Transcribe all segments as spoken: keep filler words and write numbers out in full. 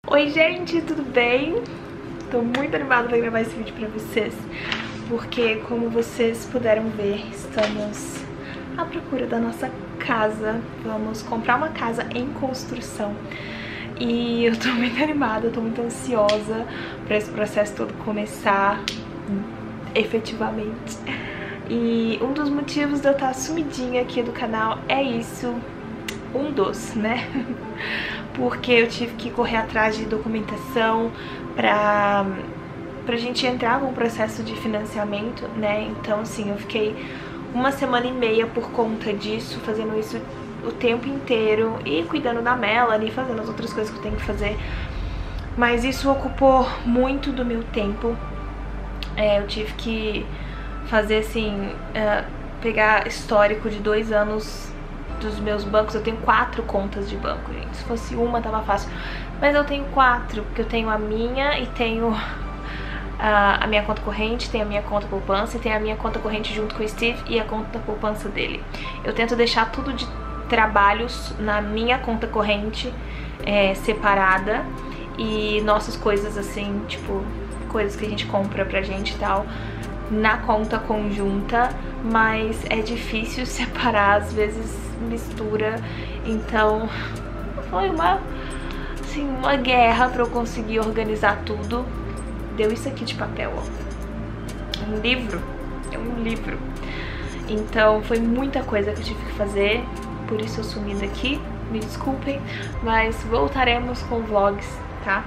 Oi gente, tudo bem? Tô muito animada pra gravar esse vídeo pra vocês, porque como vocês puderam ver, estamos à procura da nossa casa. Vamos comprar uma casa em construção e eu tô muito animada, eu tô muito ansiosa pra esse processo todo começar efetivamente. E um dos motivos de eu estar sumidinha aqui do canal é isso, um dos, né? Porque eu tive que correr atrás de documentação pra, pra gente entrar no processo de financiamento, né? Então, assim, eu fiquei uma semana e meia por conta disso, fazendo isso o tempo inteiro e cuidando da Melanie, fazendo as outras coisas que eu tenho que fazer. Mas isso ocupou muito do meu tempo. É, eu tive que fazer, assim, uh, pegar histórico de dois anos dos meus bancos. Eu tenho quatro contas de banco, gente. Se fosse uma tava fácil, mas eu tenho quatro, porque eu tenho a minha e tenho a, a minha conta corrente, tem a minha conta poupança e tem a minha conta corrente junto com o Steve e a conta poupança dele. Eu tento deixar tudo de trabalhos na minha conta corrente é, separada, e nossas coisas assim, tipo, coisas que a gente compra pra gente e tal, na conta conjunta, mas é difícil separar, às vezes mistura, então foi uma, assim, uma guerra pra eu conseguir organizar tudo. Deu isso aqui de papel, ó, um livro, é um livro, então foi muita coisa que eu tive que fazer, por isso eu sumi daqui, me desculpem, mas voltaremos com vlogs, tá?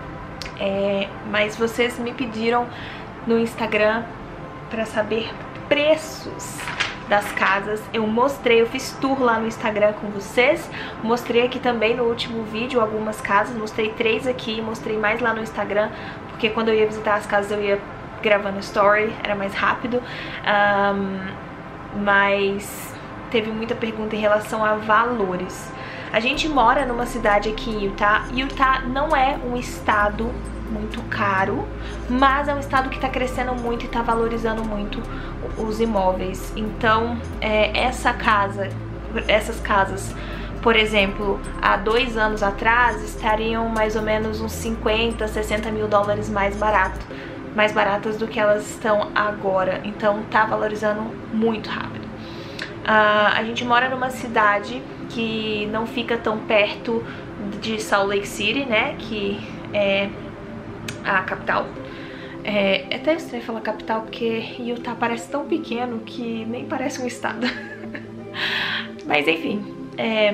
É, mas vocês me pediram no Instagram pra saber preços das casas. Eu mostrei, eu fiz tour lá no Instagram com vocês, mostrei aqui também no último vídeo algumas casas, mostrei três aqui, mostrei mais lá no Instagram, porque quando eu ia visitar as casas eu ia gravando story, era mais rápido. Um, mas teve muita pergunta em relação a valores. A gente mora numa cidade aqui em Utah. Utah não é um estado muito caro, mas é um estado que tá crescendo muito e tá valorizando muito os imóveis. Então, é, essa casa, essas casas, por exemplo, há dois anos atrás, estariam mais ou menos uns cinquenta, sessenta mil dólares mais barato, mais baratas do que elas estão agora. Então, tá valorizando muito rápido. Uh, a gente mora numa cidade que não fica tão perto de Salt Lake City, né, que é a capital. É, é até estranho falar capital, porque Utah parece tão pequeno que nem parece um estado. Mas enfim, é,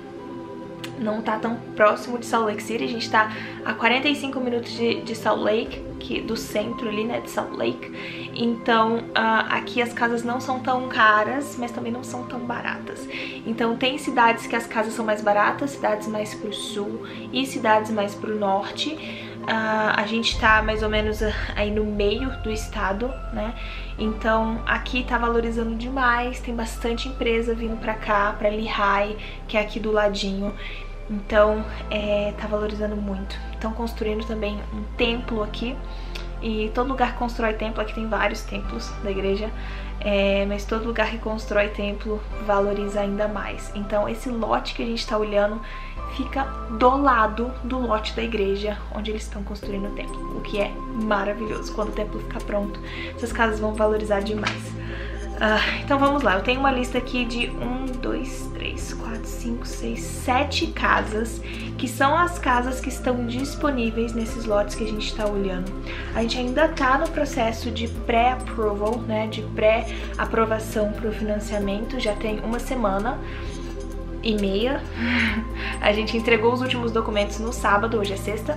não tá tão próximo de Salt Lake City. A gente tá a quarenta e cinco minutos de, de Salt Lake, que, do centro ali, né, de Salt Lake. Então, uh, aqui as casas não são tão caras, mas também não são tão baratas. Então tem cidades que as casas são mais baratas, cidades mais pro sul e cidades mais pro norte. Uh, a gente tá mais ou menos aí no meio do estado, né? Então aqui tá valorizando demais, tem bastante empresa vindo pra cá, pra Lehigh, que é aqui do ladinho. Então é, tá valorizando muito. Estão construindo também um templo aqui, e todo lugar que constrói templo, aqui tem vários templos da igreja, é, mas todo lugar que constrói templo valoriza ainda mais. Então esse lote que a gente tá olhando fica do lado do lote da igreja onde eles estão construindo o templo, o que é maravilhoso. Quando o templo ficar pronto, essas casas vão valorizar demais. Uh, então vamos lá, eu tenho uma lista aqui de um, dois, três, quatro, cinco, seis, sete casas, que são as casas que estão disponíveis nesses lotes que a gente está olhando. A gente ainda tá no processo de pré-approval, né, de pré-aprovação para o financiamento, já tem uma semana e meia. A gente entregou os últimos documentos no sábado, hoje é sexta,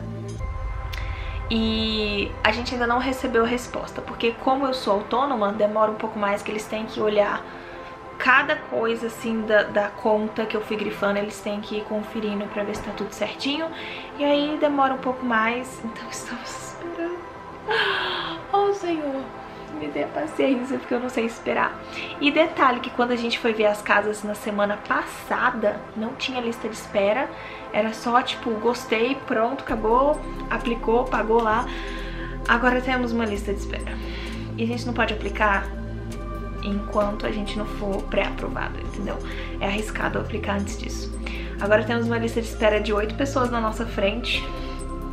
e a gente ainda não recebeu a resposta, porque como eu sou autônoma, demora um pouco mais, que eles têm que olhar cada coisa assim da, da conta que eu fui grifando, eles têm que ir conferindo pra ver se tá tudo certinho, e aí demora um pouco mais, então estamos esperando. Oh Senhor, me dê paciência, porque eu não sei esperar. E detalhe que quando a gente foi ver as casas na semana passada, não tinha lista de espera, era só tipo, gostei, pronto, acabou, aplicou, pagou lá. Agora temos uma lista de espera, e a gente não pode aplicar enquanto a gente não for pré-aprovado, entendeu? É arriscado aplicar antes disso. Agora temos uma lista de espera de oito pessoas na nossa frente,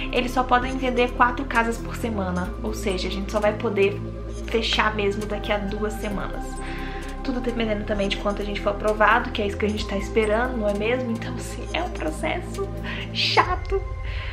eles só podem vender quatro casas por semana, ou seja, a gente só vai poder fechar mesmo daqui a duas semanas. Tudo dependendo também de quanto a gente for aprovado, que é isso que a gente tá esperando, não é mesmo? Então, assim, é um processo chato.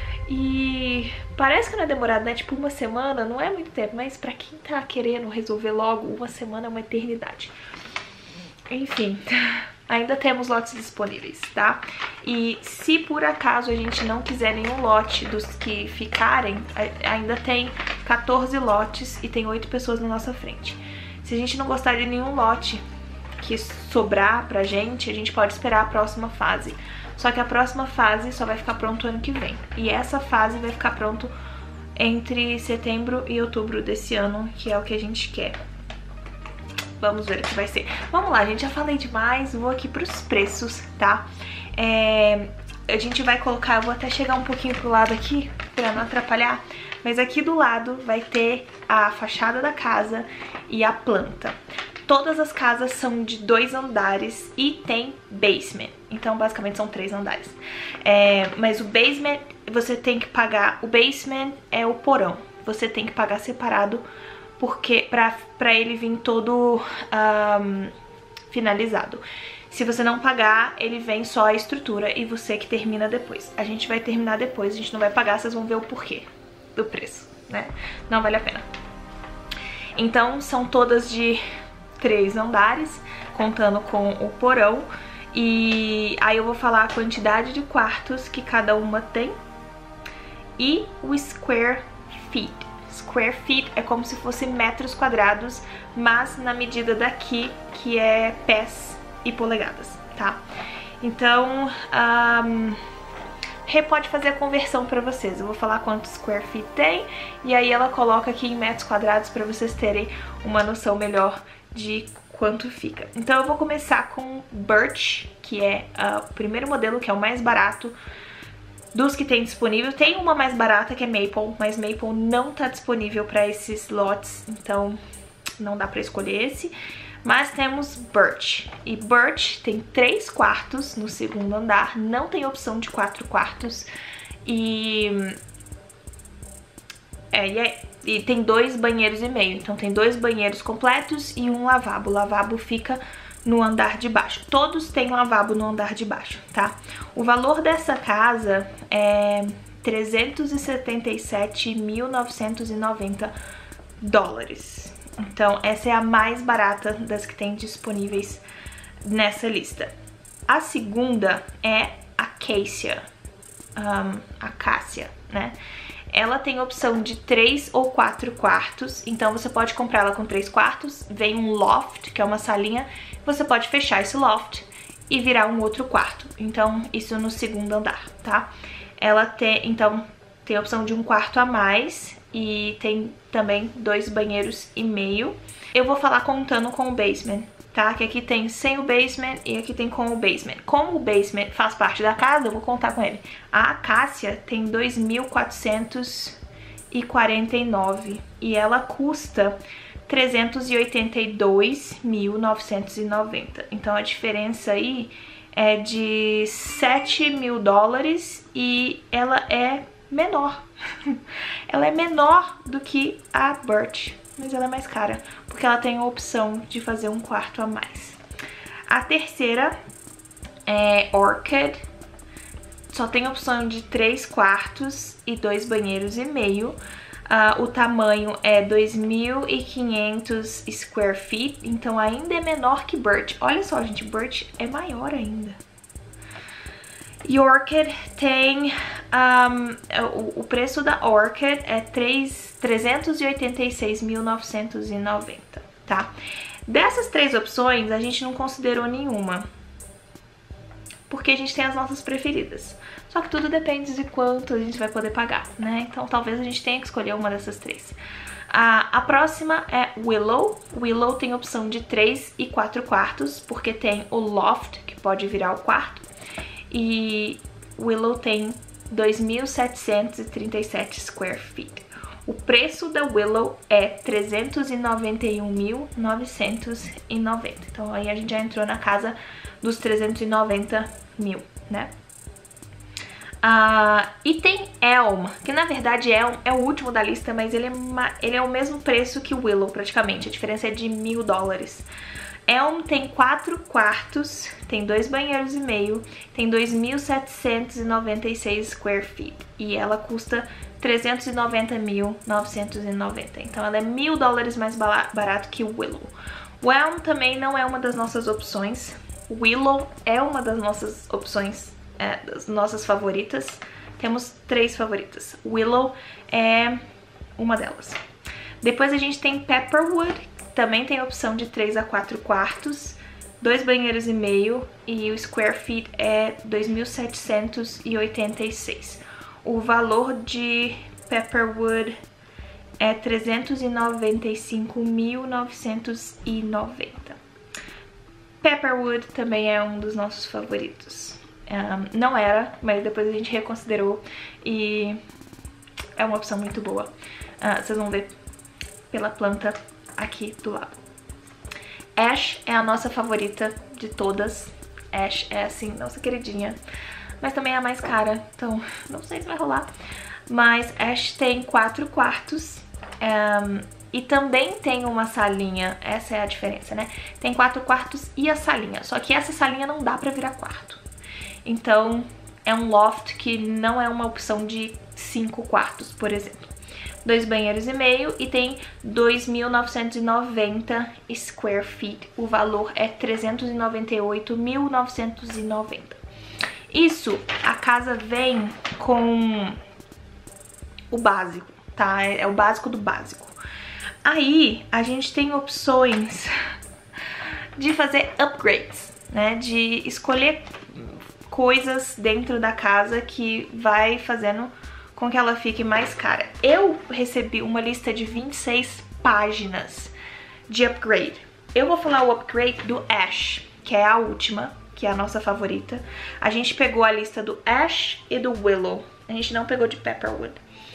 E parece que não é demorado, né? Tipo, uma semana não é muito tempo, mas pra quem tá querendo resolver logo, uma semana é uma eternidade. Enfim, ainda temos lotes disponíveis, tá? E se por acaso a gente não quiser nenhum lote dos que ficarem, ainda tem quatorze lotes e tem oito pessoas na nossa frente. Se a gente não gostar de nenhum lote que sobrar pra gente, a gente pode esperar a próxima fase. Só que a próxima fase só vai ficar pronto ano que vem. E essa fase vai ficar pronto entre setembro e outubro desse ano, que é o que a gente quer. Vamos ver o que vai ser. Vamos lá, gente, já falei demais, vou aqui pros preços, tá? É, a gente vai colocar, eu vou até chegar um pouquinho pro lado aqui, pra não atrapalhar, mas aqui do lado vai ter a fachada da casa e a planta. Todas as casas são de dois andares e tem basement, então basicamente são três andares. É, mas o basement, você tem que pagar, o basement é o porão, você tem que pagar separado, porque pra, pra ele vir todo um, finalizado. Se você não pagar, ele vem só a estrutura e você que termina depois. A gente vai terminar depois, a gente não vai pagar, vocês vão ver o porquê do preço, né? Não vale a pena. Então são todas de três andares, contando com o porão. E aí eu vou falar a quantidade de quartos que cada uma tem e o square feet. Square feet é como se fosse metros quadrados, mas na medida daqui, que é pés e polegadas, tá? Então, um, Rê pode fazer a conversão pra vocês. Eu vou falar quanto square feet tem e aí ela coloca aqui em metros quadrados pra vocês terem uma noção melhor de quanto fica. Então eu vou começar com Birch, que é uh, o primeiro modelo, que é o mais barato dos que tem disponível. Tem uma mais barata que é Maple, mas Maple não tá disponível para esses lotes, então não dá para escolher esse. Mas temos Birch, e Birch tem três quartos no segundo andar, não tem opção de quatro quartos, e, é, e, é, e tem dois banheiros e meio, então tem dois banheiros completos e um lavabo. O lavabo fica no andar de baixo. Todos têm lavabo no andar de baixo, tá? O valor dessa casa é trezentos e setenta e sete mil novecentos e noventa dólares. Então essa é a mais barata das que tem disponíveis nessa lista. A segunda é Acacia, um, Acácia, né? Ela tem opção de três ou quatro quartos, então você pode comprar ela com três quartos, vem um loft, que é uma salinha, você pode fechar esse loft e virar um outro quarto. Então, isso no segundo andar, tá? Ela tem, então, tem a opção de um quarto a mais e tem também dois banheiros e meio. Eu vou falar contando com o basement, tá? Que aqui tem sem o basement e aqui tem com o basement. Como o basement faz parte da casa, eu vou contar com ele. A Acácia tem dois mil quatrocentos e quarenta e nove e ela custa trezentos e oitenta e dois mil novecentos e noventa. Então a diferença aí é de sete mil dólares e ela é menor. Ela é menor do que a Birch, mas ela é mais cara, porque ela tem a opção de fazer um quarto a mais. A terceira é Orchid, só tem a opção de três quartos e dois banheiros e meio. Uh, o tamanho é dois mil e quinhentos square feet, então ainda é menor que Birch. Olha só, gente, Birch é maior ainda. E Orchid tem... Um, o, o preço da Orchid é trezentos e oitenta e seis mil novecentos e noventa, tá? Dessas três opções, a gente não considerou nenhuma, porque a gente tem as nossas preferidas. Só que tudo depende de quanto a gente vai poder pagar, né? Então talvez a gente tenha que escolher uma dessas três. A, a próxima é Willow. Willow tem opção de três e quatro quartos, porque tem o loft, que pode virar o quarto. E Willow tem dois mil setecentos e trinta e sete square feet. O preço da Willow é trezentos e noventa e um mil novecentos e noventa. Então aí a gente já entrou na casa dos trezentos e noventa mil, né? Uh, e tem Elm, que na verdade Elm é o último da lista, mas ele é, ele é o mesmo preço que o Willow praticamente, a diferença é de mil dólares. Elm tem quatro quartos, tem dois banheiros e meio, tem dois mil setecentos e noventa e seis square feet e ela custa trezentos e noventa mil novecentos e noventa, então ela é mil dólares mais barato que o Willow. O Elm também não é uma das nossas opções, o Willow é uma das nossas opções, é, das nossas favoritas. Temos três favoritas, Willow é uma delas. Depois a gente tem Pepperwood, também tem a opção de três a quatro quartos, dois banheiros e meio e o square feet é dois mil setecentos e oitenta e seis. O valor de Pepperwood é trezentos e noventa e cinco mil novecentos e noventa. Pepperwood também é um dos nossos favoritos. Um, não era, mas depois a gente reconsiderou e é uma opção muito boa. Uh, vocês vão ver pela planta aqui do lado. Ash é a nossa favorita de todas. Ash é assim, nossa queridinha, mas também é a mais cara, então não sei se vai rolar. Mas Ash tem quatro quartos um, e também tem uma salinha, essa é a diferença, né? Tem quatro quartos e a salinha, só que essa salinha não dá pra virar quarto. Então é um loft que não é uma opção de cinco quartos, por exemplo. Dois banheiros e meio e tem dois mil novecentos e noventa square feet. O valor é trezentos e noventa e oito mil novecentos e noventa. Isso, a casa vem com o básico, tá? É o básico do básico. Aí, a gente tem opções de fazer upgrades, né? De escolher coisas dentro da casa que vai fazendo com que ela fique mais cara. Eu recebi uma lista de vinte e seis páginas de upgrade. Eu vou falar o upgrade do Ash, que é a última, que é a nossa favorita. A gente pegou a lista do Ash e do Willow. A gente não pegou de Pepperwood.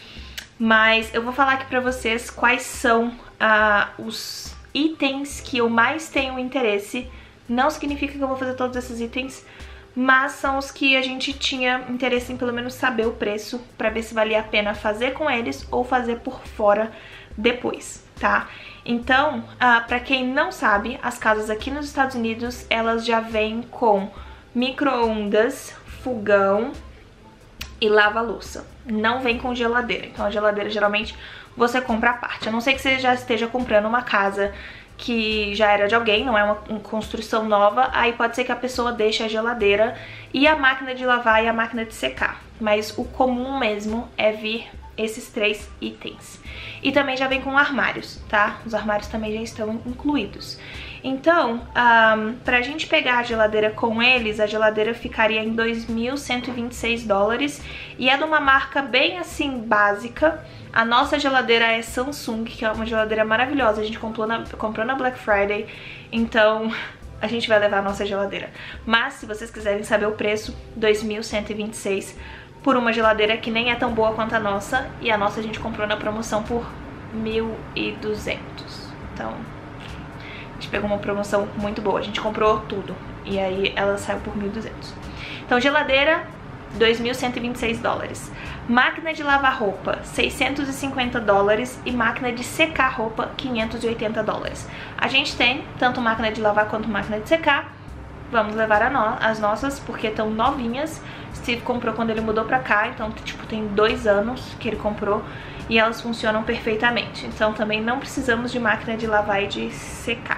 Mas eu vou falar aqui pra vocês quais são uh, os itens que eu mais tenho interesse. Não significa que eu vou fazer todos esses itens, mas são os que a gente tinha interesse em pelo menos saber o preço pra ver se valia a pena fazer com eles ou fazer por fora depois, tá? Então, uh, pra quem não sabe, as casas aqui nos Estados Unidos, elas já vêm com micro-ondas, fogão e lava-louça. Não vem com geladeira, então a geladeira geralmente você compra à parte. A não ser que você já esteja comprando uma casa que já era de alguém, não é uma, uma construção nova, aí pode ser que a pessoa deixe a geladeira e a máquina de lavar e a máquina de secar. Mas o comum mesmo é vir esses três itens. E também já vem com armários, tá? Os armários também já estão incluídos. Então, um, pra gente pegar a geladeira com eles, a geladeira ficaria em dois mil cento e vinte e seis dólares e é de uma marca bem assim básica. A nossa geladeira é Samsung, que é uma geladeira maravilhosa, a gente comprou na, comprou na Black Friday, então a gente vai levar a nossa geladeira. Mas se vocês quiserem saber o preço, dois mil cento e vinte e seis por uma geladeira que nem é tão boa quanto a nossa, e a nossa a gente comprou na promoção por mil e duzentos. Então, a gente pegou uma promoção muito boa, a gente comprou tudo, e aí ela saiu por mil e duzentos. Então, geladeira, dois mil cento e vinte e seis dólares. Máquina de lavar roupa, seiscentos e cinquenta dólares. E máquina de secar roupa, quinhentos e oitenta dólares. A gente tem tanto máquina de lavar quanto máquina de secar. Vamos levar a no as nossas, porque estão novinhas. Steve comprou quando ele mudou pra cá, então tipo tem dois anos que ele comprou. E elas funcionam perfeitamente. Então também não precisamos de máquina de lavar e de secar.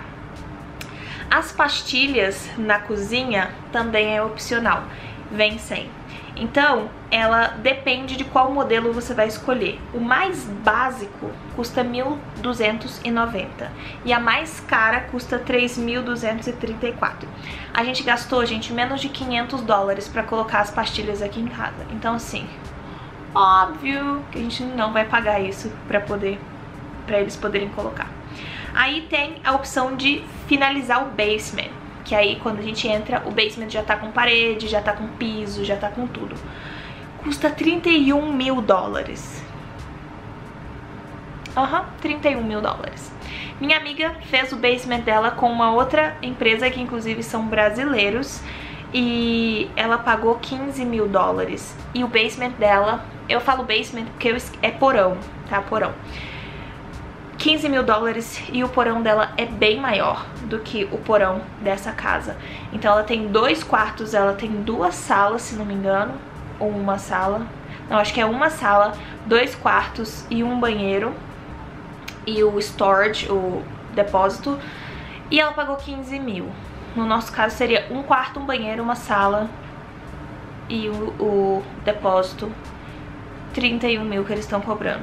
As pastilhas na cozinha também é opcional. Vem sem. Então, ela depende de qual modelo você vai escolher. O mais básico custa mil duzentos e noventa e a mais cara custa três mil duzentos e trinta e quatro. A gente gastou, gente, menos de quinhentos dólares pra colocar as pastilhas aqui em casa. Então, assim, óbvio que a gente não vai pagar isso pra poder, pra eles poderem colocar. Aí tem a opção de finalizar o basement. Que aí quando a gente entra, o basement já tá com parede, já tá com piso, já tá com tudo. Custa trinta e um mil dólares. Aham, uhum, trinta e um mil dólares. Minha amiga fez o basement dela com uma outra empresa que inclusive são brasileiros. e ela pagou quinze mil dólares. E o basement dela, eu falo basement porque eu, é porão, tá? Porão. quinze mil dólares e o porão dela é bem maior do que o porão dessa casa. Então ela tem dois quartos, ela tem duas salas, se não me engano, ou uma sala. Não, acho que é uma sala, dois quartos e um banheiro. E o storage, o depósito. E ela pagou quinze mil. No nosso caso seria um quarto, um banheiro, uma sala e o, o depósito. trinta e um mil que eles estão cobrando.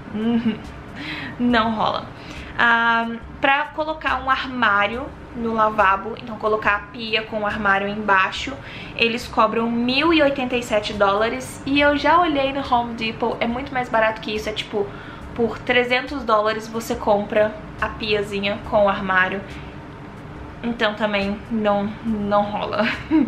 Não rola. Ah, pra colocar um armário no lavabo, então colocar a pia com o armário embaixo, eles cobram mil e oitenta e sete dólares. E eu já olhei no Home Depot, é muito mais barato que isso. É tipo, por trezentos dólares você compra a piazinha com o armário. Então também não, não rola.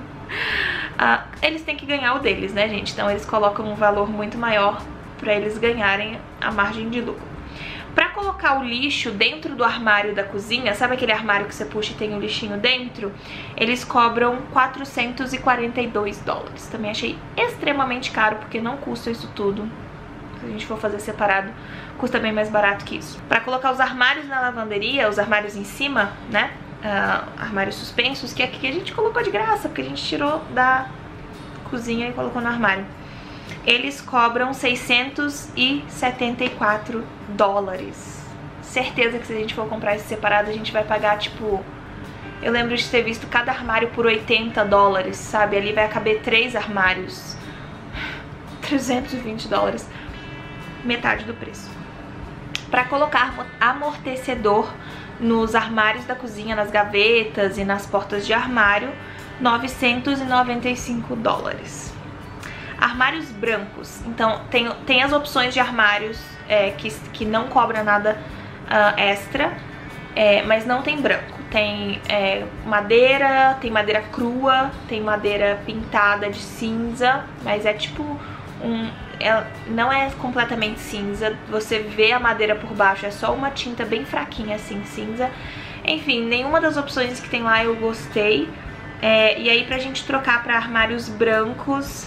Ah, eles têm que ganhar o deles, né, gente? Então eles colocam um valor muito maior pra eles ganharem a margem de lucro. Pra colocar o lixo dentro do armário da cozinha, sabe aquele armário que você puxa e tem o lixinho dentro? Eles cobram quatrocentos e quarenta e dois dólares. Também achei extremamente caro, porque não custa isso tudo. Se a gente for fazer separado, custa bem mais barato que isso. Pra colocar os armários na lavanderia, os armários em cima, né? Uh, armários suspensos, que aqui a gente colocou de graça, porque a gente tirou da cozinha e colocou no armário. Eles cobram seiscentos e setenta e quatro dólares. Certeza que se a gente for comprar esse separado, a gente vai pagar, tipo... Eu lembro de ter visto cada armário por oitenta dólares, sabe? Ali vai caber três armários. trezentos e vinte dólares. Metade do preço. Pra colocar amortecedor nos armários da cozinha, nas gavetas e nas portas de armário, novecentos e noventa e cinco dólares. Armários brancos, então tem, tem as opções de armários é, que, que não cobra nada uh, extra, é, mas não tem branco. Tem é, madeira, tem madeira crua, tem madeira pintada de cinza, mas é tipo um... É, não é completamente cinza, você vê a madeira por baixo, é só uma tinta bem fraquinha assim, cinza. Enfim, nenhuma das opções que tem lá eu gostei. É, e aí pra gente trocar pra armários brancos,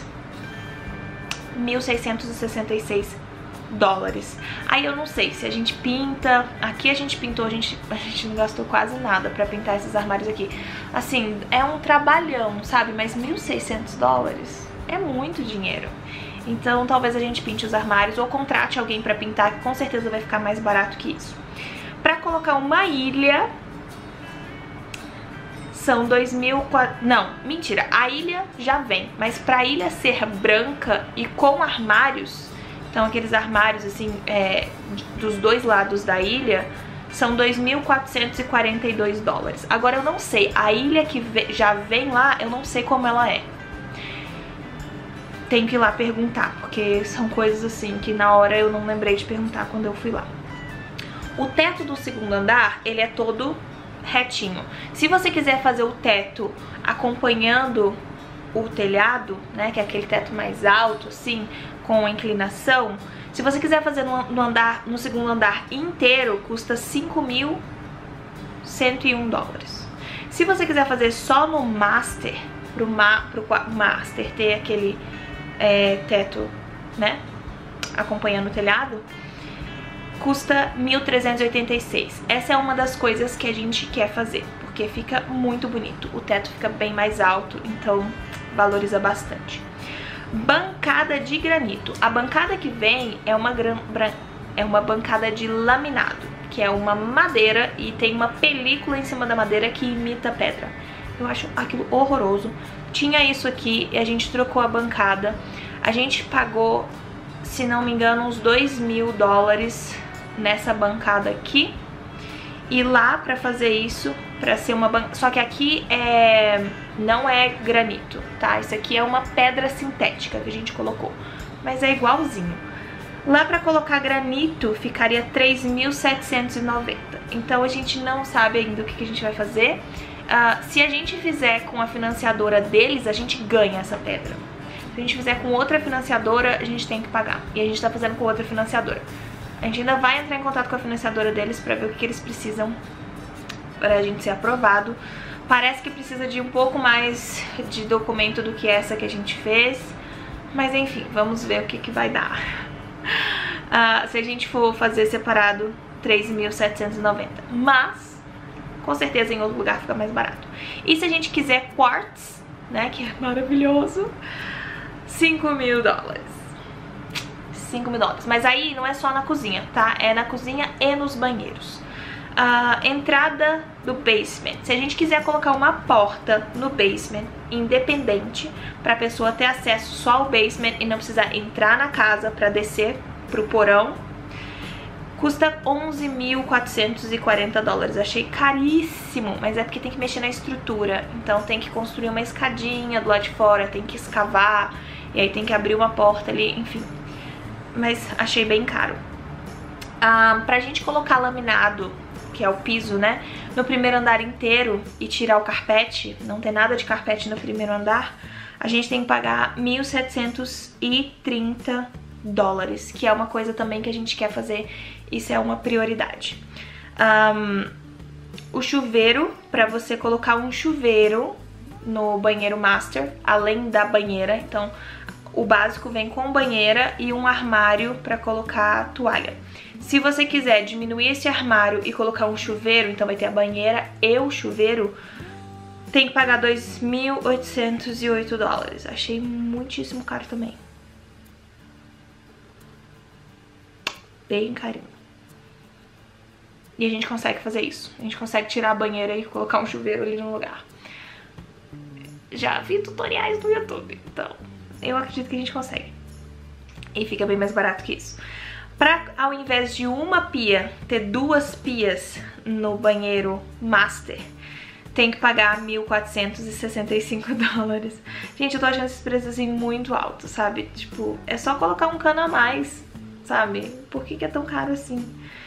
mil seiscentos e sessenta e seis dólares. Aí eu não sei se a gente pinta, aqui a gente pintou, a gente, a gente não gastou quase nada pra pintar esses armários aqui. Assim, é um trabalhão, sabe? Mas mil e seiscentos dólares é muito dinheiro. Então talvez a gente pinte os armários ou contrate alguém pra pintar, que com certeza vai ficar mais barato que isso. Pra colocar uma ilha, são dois mil... Não, mentira, a ilha já vem, mas pra ilha ser branca e com armários, então aqueles armários assim, é, dos dois lados da ilha, são dois mil quatrocentos e quarenta e dois dólares. Agora eu não sei, a ilha que já vem lá, eu não sei como ela é. Tem que ir lá perguntar, porque são coisas assim que na hora eu não lembrei de perguntar quando eu fui lá. O teto do segundo andar, ele é todo retinho. Se você quiser fazer o teto acompanhando o telhado, né, que é aquele teto mais alto, assim, com inclinação, se você quiser fazer no, no, andar, no segundo andar inteiro, custa cinco mil cento e um dólares. Se você quiser fazer só no master, pro, ma, pro master ter aquele... É, teto, né, acompanhando o telhado, custa mil trezentos e oitenta e seis. Essa é uma das coisas que a gente quer fazer, porque fica muito bonito. O teto fica bem mais alto, então valoriza bastante. Bancada de granito. A bancada que vem é uma, gran... é uma bancada de laminado, que é uma madeira e tem uma película em cima da madeira que imita pedra. Eu acho aquilo horroroso. Tinha isso aqui e a gente trocou a bancada. A gente pagou, se não me engano, uns dois mil dólares nessa bancada aqui. E lá pra fazer isso, pra ser uma bancada... Só que aqui é... não é granito, tá? Isso aqui é uma pedra sintética que a gente colocou. Mas é igualzinho. Lá pra colocar granito ficaria três mil setecentos e noventa. Então a gente não sabe ainda o que, que a gente vai fazer. Uh, se a gente fizer com a financiadora deles, a gente ganha essa pedra. Se a gente fizer com outra financiadora, a gente tem que pagar. E a gente tá fazendo com outra financiadora. A gente ainda vai entrar em contato com a financiadora deles pra ver o que, que eles precisam pra gente ser aprovado. Parece que precisa de um pouco mais de documento do que essa que a gente fez, mas enfim, vamos ver o que que vai dar. Uh, se a gente for fazer separado, três mil setecentos e noventa, mas com certeza em outro lugar fica mais barato. E se a gente quiser quartz, né, que é maravilhoso, cinco mil dólares. cinco mil dólares, mas aí não é só na cozinha, tá? É na cozinha e nos banheiros. A entrada do basement, se a gente quiser colocar uma porta no basement independente para a pessoa ter acesso só ao basement e não precisar entrar na casa para descer pro porão, custa onze mil quatrocentos e quarenta dólares. Achei caríssimo, mas é porque tem que mexer na estrutura, então tem que construir uma escadinha do lado de fora, tem que escavar e aí tem que abrir uma porta ali, enfim, mas achei bem caro. Ah, pra gente colocar laminado, que é o piso, né, no primeiro andar inteiro e tirar o carpete, não tem nada de carpete no primeiro andar, a gente tem que pagar mil setecentos e trinta dólares, que é uma coisa também que a gente quer fazer, isso é uma prioridade. Um, o chuveiro, para você colocar um chuveiro no banheiro master, além da banheira, então o básico vem com banheira e um armário para colocar toalha. Se você quiser diminuir esse armário e colocar um chuveiro, então vai ter a banheira e o chuveiro, tem que pagar dois mil oitocentos e oito dólares. Achei muitíssimo caro também. Bem carinho. E a gente consegue fazer isso. A gente consegue tirar a banheira e colocar um chuveiro ali no lugar. Já vi tutoriais no YouTube, então eu acredito que a gente consegue. E fica bem mais barato que isso. Pra, ao invés de uma pia, ter duas pias no banheiro master, tem que pagar mil quatrocentos e sessenta e cinco dólares. Gente, eu tô achando esses preços assim muito altos, sabe? Tipo, é só colocar um cano a mais, sabe? Por que que é tão caro assim?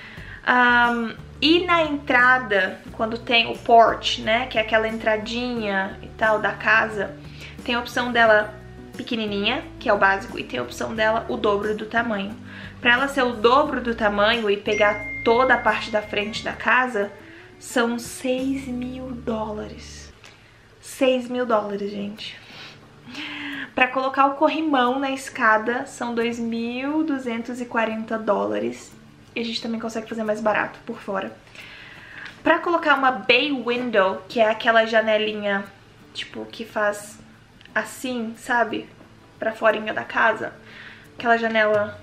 Um, e na entrada, quando tem o porch, né, que é aquela entradinha e tal da casa, tem a opção dela pequenininha, que é o básico, e tem a opção dela o dobro do tamanho. Pra ela ser o dobro do tamanho e pegar toda a parte da frente da casa, são seis mil dólares. seis mil dólares, gente. Pra colocar o corrimão na escada, são dois mil duzentos e quarenta dólares. E a gente também consegue fazer mais barato por fora. Pra colocar uma bay window, que é aquela janelinha, tipo, que faz assim, sabe? Pra forinha da casa. Aquela janela...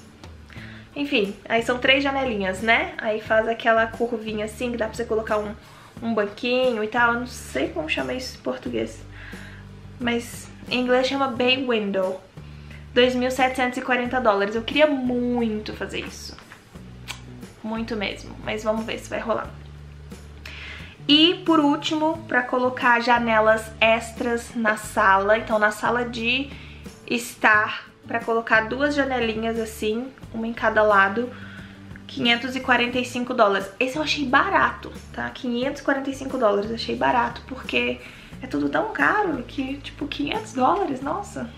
Enfim, aí são três janelinhas, né? Aí faz aquela curvinha assim, que dá pra você colocar um, um banquinho e tal. Eu não sei como chama isso em português. Mas em inglês chama bay window. dois mil setecentos e quarenta dólares. Eu queria muito fazer isso. Muito mesmo. Mas vamos ver se vai rolar. E por último, pra colocar janelas extras na sala. Então na sala de estar, pra colocar duas janelinhas assim, uma em cada lado, quinhentos e quarenta e cinco dólares. Esse eu achei barato, tá? quinhentos e quarenta e cinco dólares, achei barato, porque é tudo tão caro que, tipo, quinhentos dólares, nossa.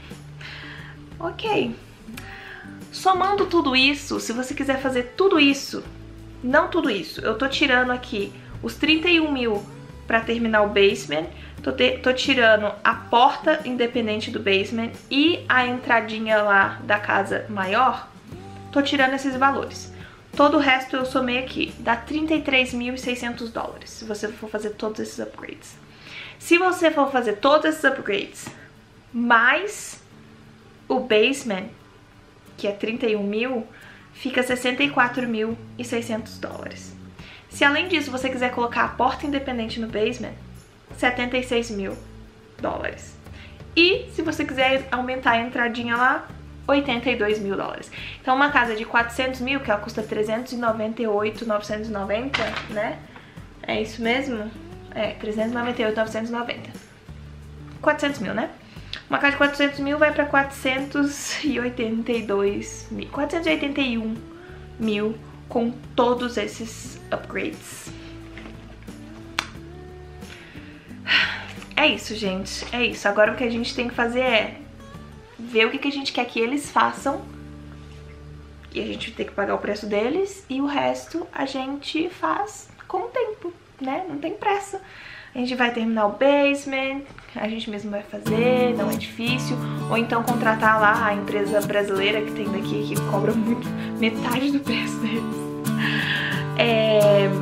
Ok. Somando tudo isso, se você quiser fazer tudo isso, não tudo isso, eu tô tirando aqui os trinta e um mil pra terminar o basement, tô, te, tô tirando a porta independente do basement e a entradinha lá da casa maior, tô tirando esses valores. Todo o resto eu somei aqui, dá trinta e três mil e seiscentos dólares, se você for fazer todos esses upgrades. Se você for fazer todos esses upgrades, mais o basement, que é trinta e um mil, fica sessenta e quatro mil e seiscentos dólares. Se além disso você quiser colocar a porta independente no basement, setenta e seis mil dólares. E se você quiser aumentar a entradinha lá, oitenta e dois mil dólares. Então uma casa de quatrocentos mil, que ela custa trezentos e noventa e oito mil novecentos e noventa, né? É isso mesmo? É, trezentos e noventa e oito mil novecentos e noventa. quatrocentos mil, né? Uma casa de quatrocentos mil vai para quatrocentos e oitenta e dois mil. quatrocentos e oitenta e um mil com todos esses upgrades. É isso, gente. É isso. Agora o que a gente tem que fazer é ver o que, que a gente quer que eles façam. E a gente tem que pagar o preço deles. E o resto a gente faz com o tempo, né? Não tem pressa. A gente vai terminar o basement, a gente mesmo vai fazer, não é difícil. Ou então contratar lá a empresa brasileira que tem daqui, que cobra muito, metade do preço deles. É...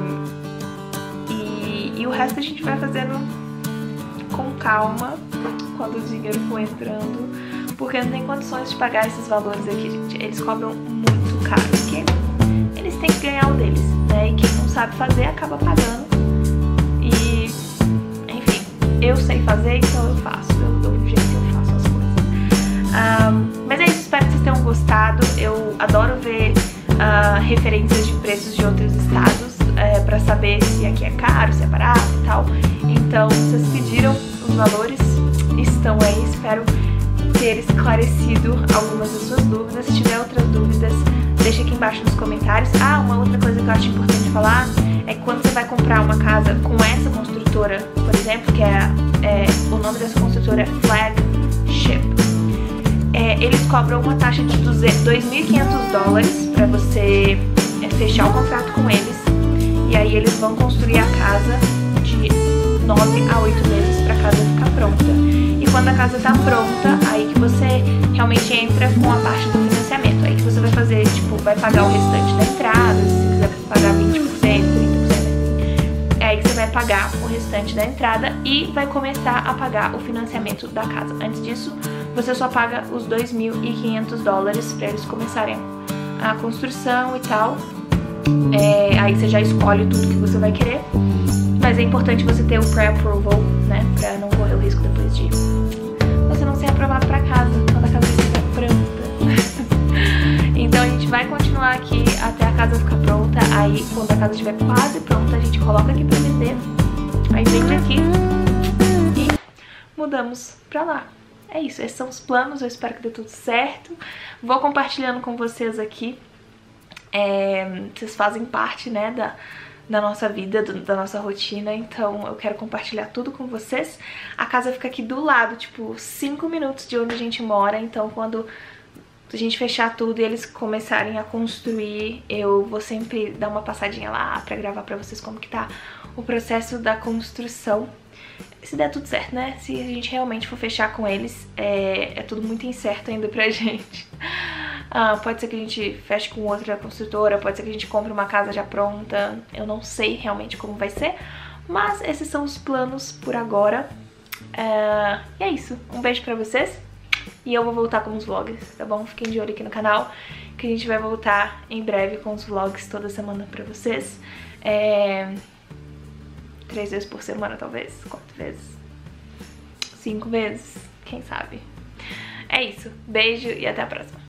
E, e o resto a gente vai fazendo com calma, quando o dinheiro for entrando, porque não tem condições de pagar esses valores aqui, gente. Eles cobram muito caro, porque eles têm que ganhar o deles, né? E quem não sabe fazer acaba pagando. E, enfim, eu sei fazer, então eu faço. Eu dou um jeito, eu faço as coisas. Um, mas é isso, espero que vocês tenham gostado. Eu adoro ver uh, referências de preços de outros estados, uh, pra saber se aqui é caro, se é barato e tal. Então, vocês pediram os valores, estão aí, espero ter esclarecido algumas das suas dúvidas. Se tiver outras dúvidas, deixa aqui embaixo nos comentários. Ah, uma outra coisa que eu acho importante falar é que quando você vai comprar uma casa com essa construtora, por exemplo, que é, é o nome dessa construtora é Flagship, é, eles cobram uma taxa de dois mil e quinhentos dólares para você é, fechar o contrato com eles, e aí eles vão construir a casa de nove a oito meses para a casa ficar pronta. E quando a casa tá pronta, aí que você realmente entra com a parte do financiamento. Aí que você vai fazer, tipo, vai pagar o restante da entrada, se você quiser pagar vinte por cento, trinta por cento. É aí que você vai pagar o restante da entrada e vai começar a pagar o financiamento da casa. Antes disso, você só paga os dois mil e quinhentos dólares para eles começarem a construção e tal. É, aí você já escolhe tudo que você vai querer. Mas é importante você ter o pré-approval, né, pra não correr o risco depois de você não ser aprovado pra casa, quando a casa estiver pronta. Então a gente vai continuar aqui até a casa ficar pronta. Aí quando a casa estiver quase pronta, a gente coloca aqui pra vender. Aí vende aqui e mudamos pra lá. É isso, esses são os planos, eu espero que dê tudo certo. Vou compartilhando com vocês aqui. É, vocês fazem parte, né, da... da nossa vida, do, da nossa rotina, então eu quero compartilhar tudo com vocês. A casa fica aqui do lado, tipo, cinco minutos de onde a gente mora, então quando a gente fechar tudo e eles começarem a construir, eu vou sempre dar uma passadinha lá pra gravar pra vocês como que tá o processo da construção. Se der tudo certo, né? Se a gente realmente for fechar com eles, é, é tudo muito incerto ainda pra gente. Ah, pode ser que a gente feche com outra construtora, pode ser que a gente compre uma casa já pronta. Eu não sei realmente como vai ser, mas esses são os planos por agora. É, e é isso, um beijo pra vocês. E eu vou voltar com os vlogs, tá bom? Fiquem de olho aqui no canal, que a gente vai voltar em breve com os vlogs toda semana pra vocês. É... Três vezes por semana, talvez, quatro vezes, cinco vezes, quem sabe. É isso, beijo e até a próxima.